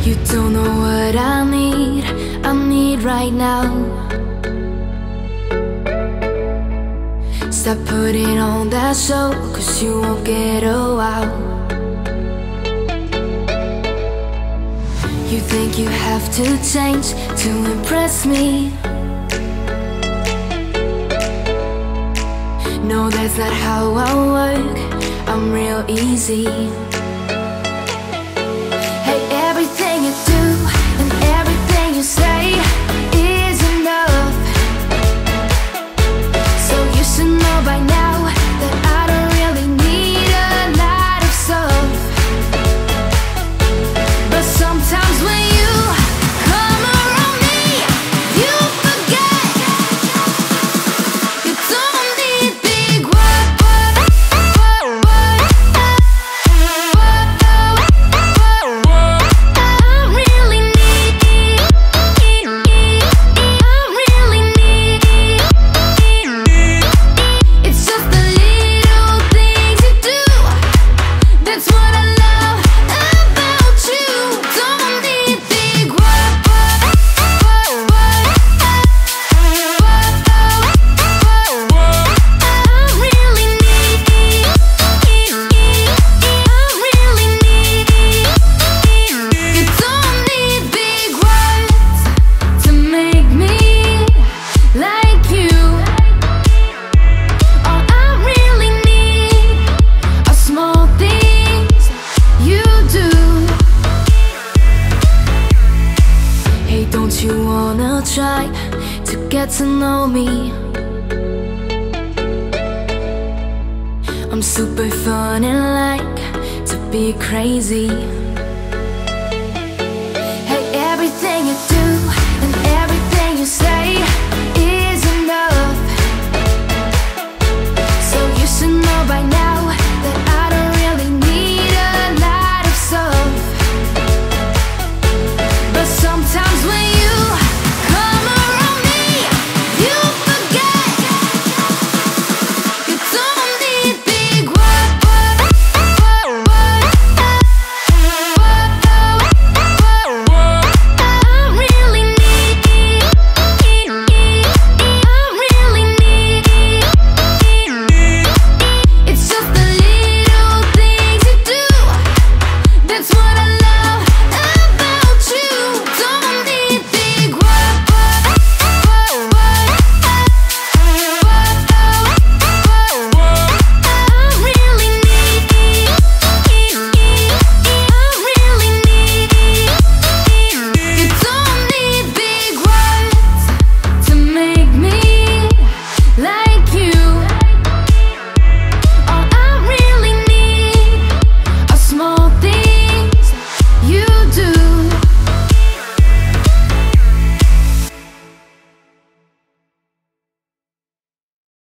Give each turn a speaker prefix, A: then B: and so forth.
A: You don't know what I need right now. Stop putting on that show, 'cause you won't get a wow. You think you have to change to impress me. No, that's not how I work, I'm real easy. Hey, everything you do and everything you say is enough. So you should know by now that I don't really need a lot of stuff. But sometimes when you come around me, you forget you don't need big words. Don't you wanna try to get to know me? I'm super fun and like to be crazy.